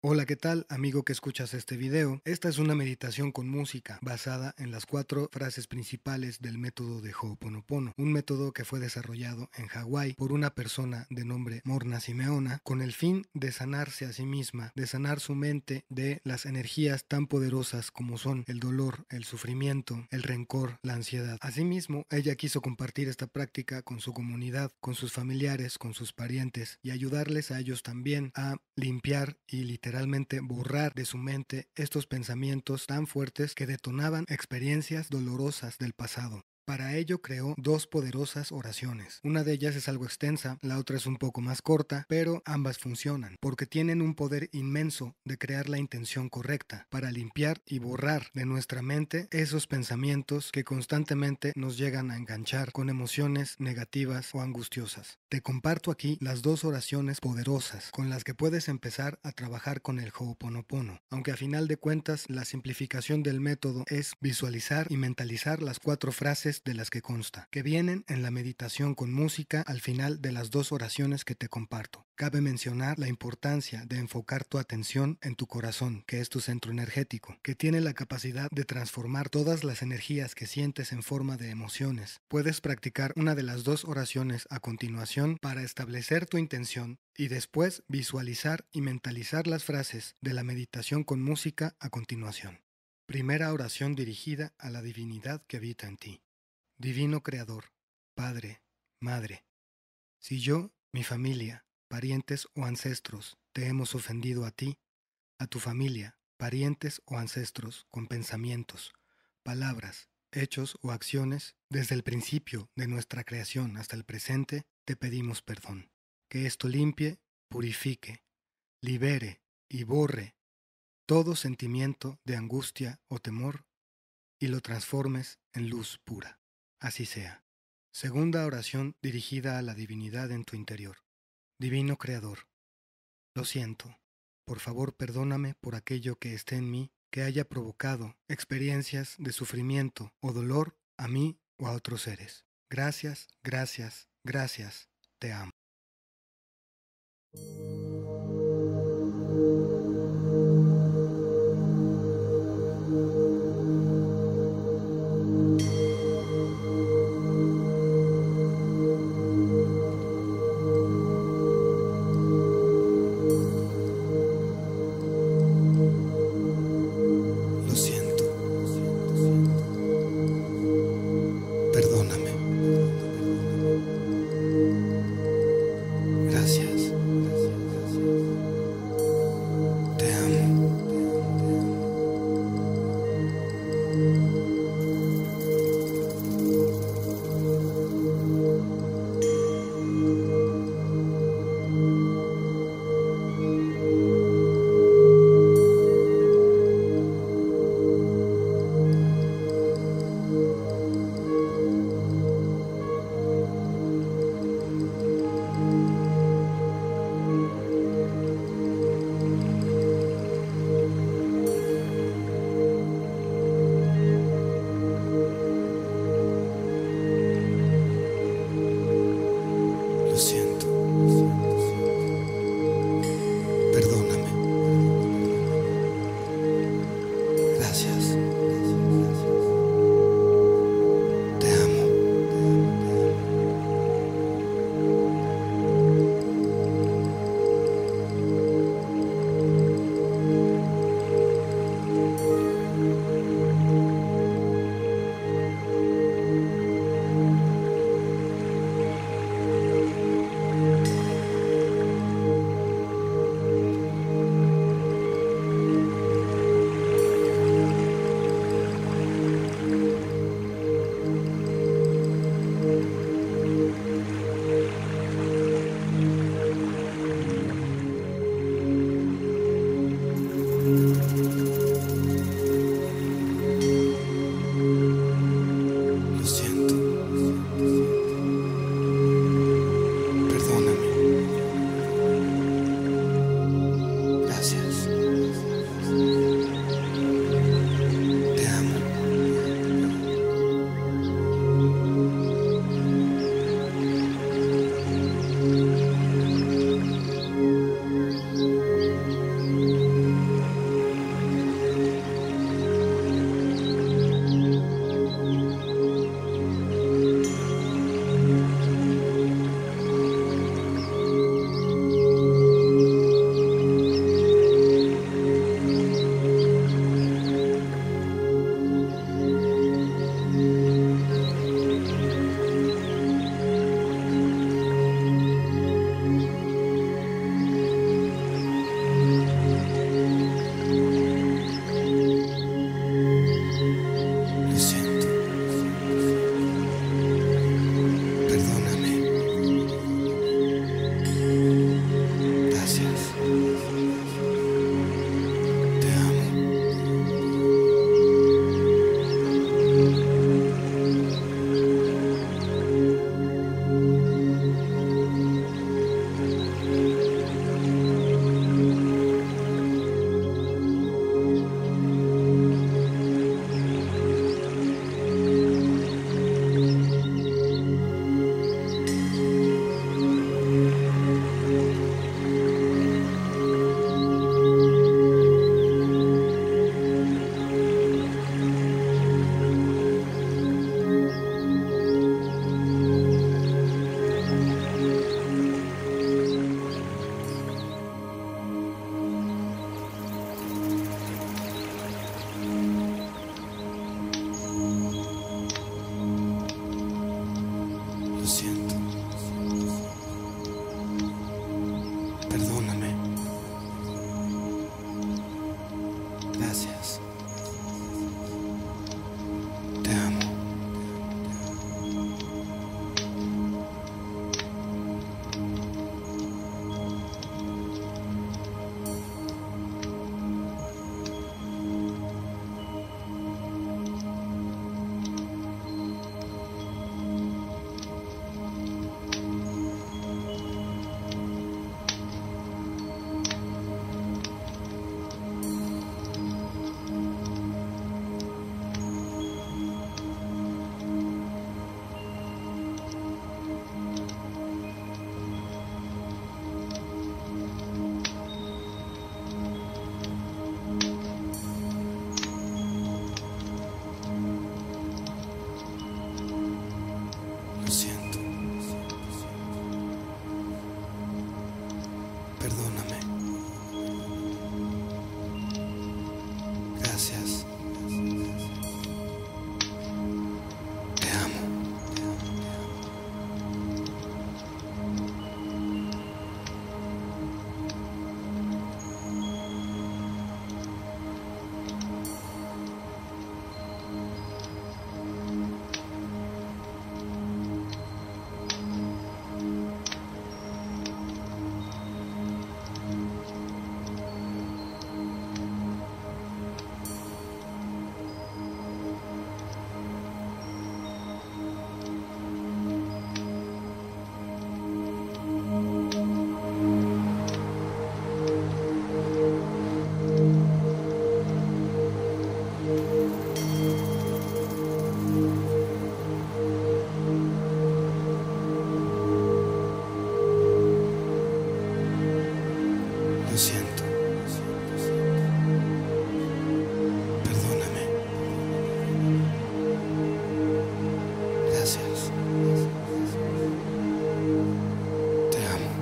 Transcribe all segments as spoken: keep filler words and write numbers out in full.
Hola, ¿qué tal, amigo que escuchas este video? Esta es una meditación con música basada en las cuatro frases principales del método de Ho'oponopono, un método que fue desarrollado en Hawái por una persona de nombre Morna Simeona con el fin de sanarse a sí misma, de sanar su mente de las energías tan poderosas como son el dolor, el sufrimiento, el rencor, la ansiedad. Asimismo, ella quiso compartir esta práctica con su comunidad, con sus familiares, con sus parientes y ayudarles a ellos también a limpiar y literalmente Realmente borrar de su mente estos pensamientos tan fuertes que detonaban experiencias dolorosas del pasado. Para ello creó dos poderosas oraciones. Una de ellas es algo extensa, la otra es un poco más corta, pero ambas funcionan, porque tienen un poder inmenso de crear la intención correcta para limpiar y borrar de nuestra mente esos pensamientos que constantemente nos llegan a enganchar con emociones negativas o angustiosas. Te comparto aquí las dos oraciones poderosas con las que puedes empezar a trabajar con el Ho'oponopono, aunque a final de cuentas la simplificación del método es visualizar y mentalizar las cuatro frases de las que consta, que vienen en la meditación con música al final de las dos oraciones que te comparto. Cabe mencionar la importancia de enfocar tu atención en tu corazón, que es tu centro energético, que tiene la capacidad de transformar todas las energías que sientes en forma de emociones. Puedes practicar una de las dos oraciones a continuación para establecer tu intención y después visualizar y mentalizar las frases de la meditación con música a continuación. Primera oración dirigida a la divinidad que habita en ti. Divino Creador, Padre, Madre, si yo, mi familia, parientes o ancestros te hemos ofendido a ti, a tu familia, parientes o ancestros con pensamientos, palabras, hechos o acciones, desde el principio de nuestra creación hasta el presente, te pedimos perdón. Que esto limpie, purifique, libere y borre todo sentimiento de angustia o temor y lo transformes en luz pura. Así sea. Segunda oración dirigida a la divinidad en tu interior. Divino Creador, lo siento. Por favor, perdóname por aquello que esté en mí que haya provocado experiencias de sufrimiento o dolor a mí o a otros seres. Gracias, gracias, gracias. Te amo. Lo siento. Perdóname. Gracias. Lo siento. Perdóname. Gracias. Te amo. Lo siento. Perdóname. Gracias. Te amo. Lo siento. Perdóname. Gracias. Te amo.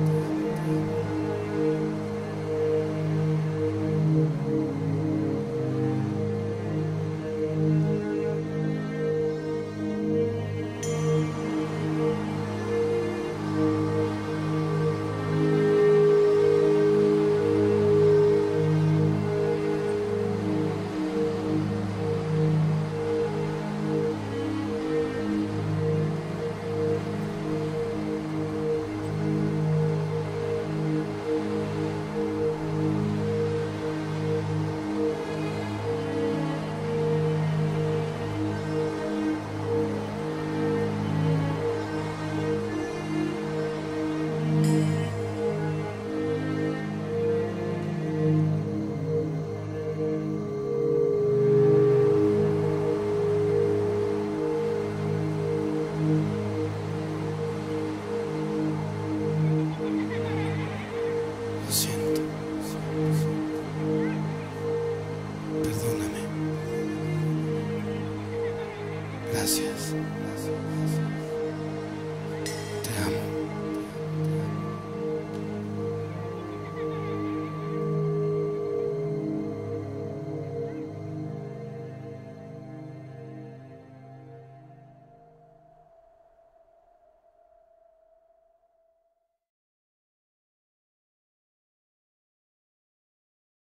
Lo siento. Perdóname. Gracias.